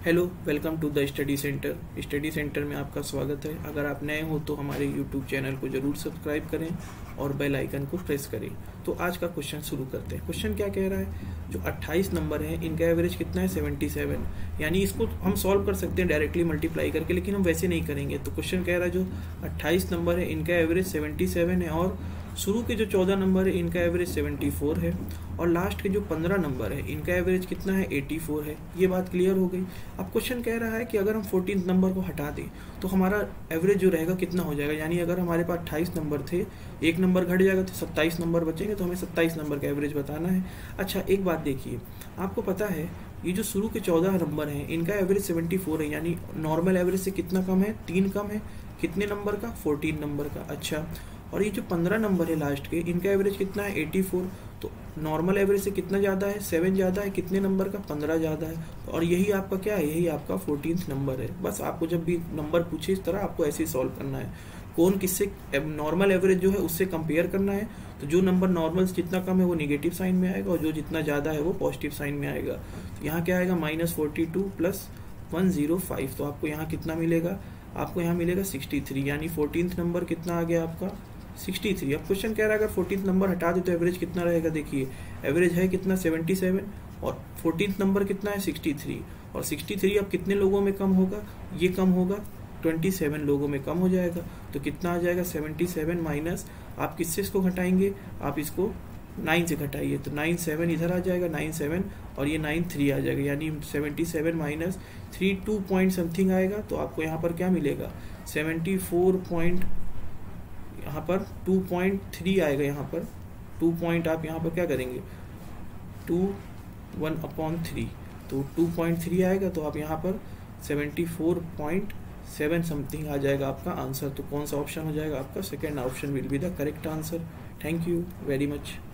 Hello, welcome to the study centre. Study centre में आपका स्वागत है। अगर आप नए हो तो हमारे यूट्यूब चैनल को ज़रूर सब्सक्राइब करें और बेल आइकन को प्रेस करें। तो आज का क्वेश्चन शुरू करते हैं। क्वेश्चन क्या कह रहा है, जो 28 नंबर है इनका एवरेज कितना है 77। यानी इसको हम सॉल्व कर सकते हैं डायरेक्टली मल्टीप्लाई करके, लेकिन हम वैसे नहीं करेंगे। तो क्वेश्चन कह रहा है जो 28 नंबर है इनका एवरेज 77 है और शुरू के जो 14 नंबर है इनका एवरेज 74 है और लास्ट के जो 15 नंबर है इनका एवरेज कितना है 84 है। ये बात क्लियर हो गई। अब क्वेश्चन कह रहा है कि अगर हम 14 नंबर को हटा दें तो हमारा एवरेज जो रहेगा कितना हो जाएगा। यानी अगर हमारे पास 28 नंबर थे, एक नंबर घट जाएगा तो 27 नंबर बचेंगे, तो हमें 27 नंबर का एवरेज बताना है। अच्छा, एक बात देखिए, आपको पता है ये जो शुरू के 14 नंबर हैं इनका एवरेज 74 है, यानी नॉर्मल एवरेज से कितना कम है, 3 कम है। कितने नंबर का, 14 नंबर का। अच्छा, और ये जो 15 नंबर है लास्ट के, इनका एवरेज कितना है 84। तो नॉर्मल एवरेज से कितना ज़्यादा है, 7 ज़्यादा है। कितने नंबर का, 15 ज़्यादा है। और यही आपका क्या है, यही आपका 14th नंबर है। बस आपको जब भी नंबर पूछे इस तरह आपको ऐसे ही सॉल्व करना है। कौन किससे नॉर्मल एवरेज जो है उससे कंपेयर करना है। तो जो नंबर नॉर्मल से जितना कम है वो निगेटिव साइन में आएगा और जो जितना ज़्यादा है वो पॉजिटिव साइन में आएगा। तो यहाँ क्या आएगा, -42 + 105। तो आपको यहाँ कितना मिलेगा, आपको यहाँ मिलेगा 63। यानी 14th नंबर कितना आ गया आपका 63। अब क्वेश्चन कह रहा है अगर 14th नंबर हटा दे तो एवरेज कितना रहेगा। देखिए एवरेज है कितना 77 और 14th नंबर कितना है 63। और 63 अब कितने लोगों में कम होगा, ये कम होगा 27 लोगों में कम हो जाएगा। तो कितना आ जाएगा 77 माइनस, आप किससे इसको घटाएंगे, आप इसको 9 से घटाइए। तो 9 7 इधर आ जाएगा, 9 7 और ये 9 3 आ जाएगा। यानी 77 माइनस 3 2 पॉइंट समथिंग आएगा। तो आपको यहाँ पर क्या मिलेगा 74 पॉइंट, यहाँ पर 2.3 आएगा। यहाँ पर 2 पॉइंट आप यहाँ पर क्या करेंगे 2 1/3, तो 2.3 आएगा। तो आप यहाँ पर 74.7 समथिंग आ जाएगा आपका आंसर। तो कौन सा ऑप्शन हो जाएगा आपका, second option will be the correct answer. Thank you very much.